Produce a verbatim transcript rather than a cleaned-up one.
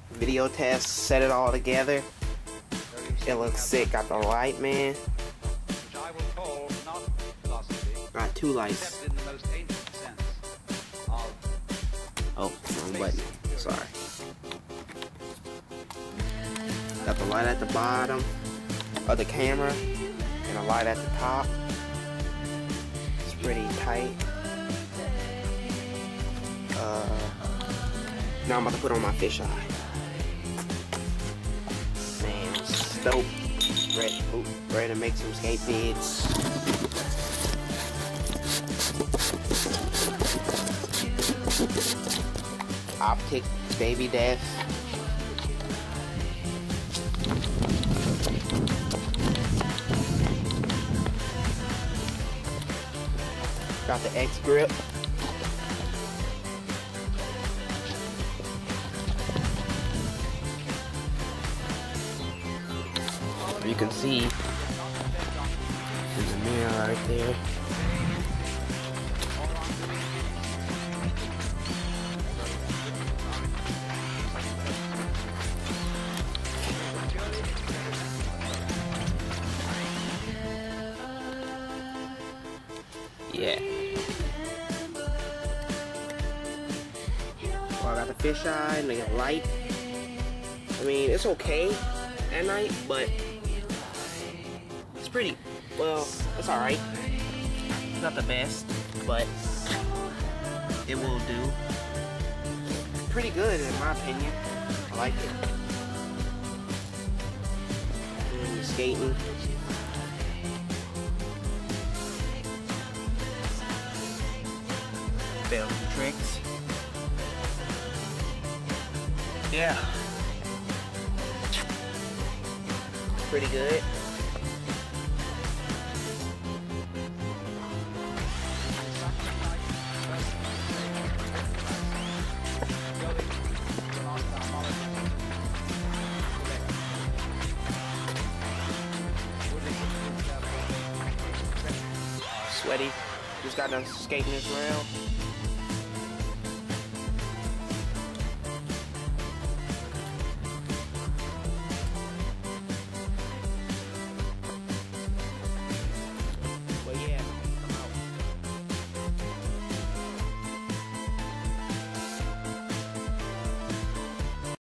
video test, set it all together. It looks sick. Got the light, man. Got two lights. Oh, wrong button. Sorry. Got the light at the bottom of the camera and a light at the top. It's pretty tight. Uh, now I'm about to put on my fisheye. Man, I'm stoked. Ready, ooh, ready to make some skate vids. Optic baby death. Got the X grip. You can see there's a mirror right there. Yeah. Well, I got the fisheye and the light. I mean, it's okay at night, but it's pretty, well, it's alright. It's not the best, but it will do. Pretty good in my opinion. I like it. And you're skating. Film tricks. Yeah. Pretty good. Sweaty. Just got done skating this round.